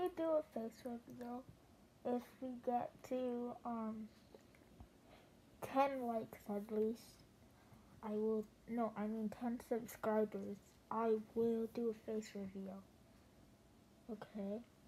do a face reveal if we get to 10 likes at least. I will, no, I mean 10 subscribers. I will do a face reveal. Okay?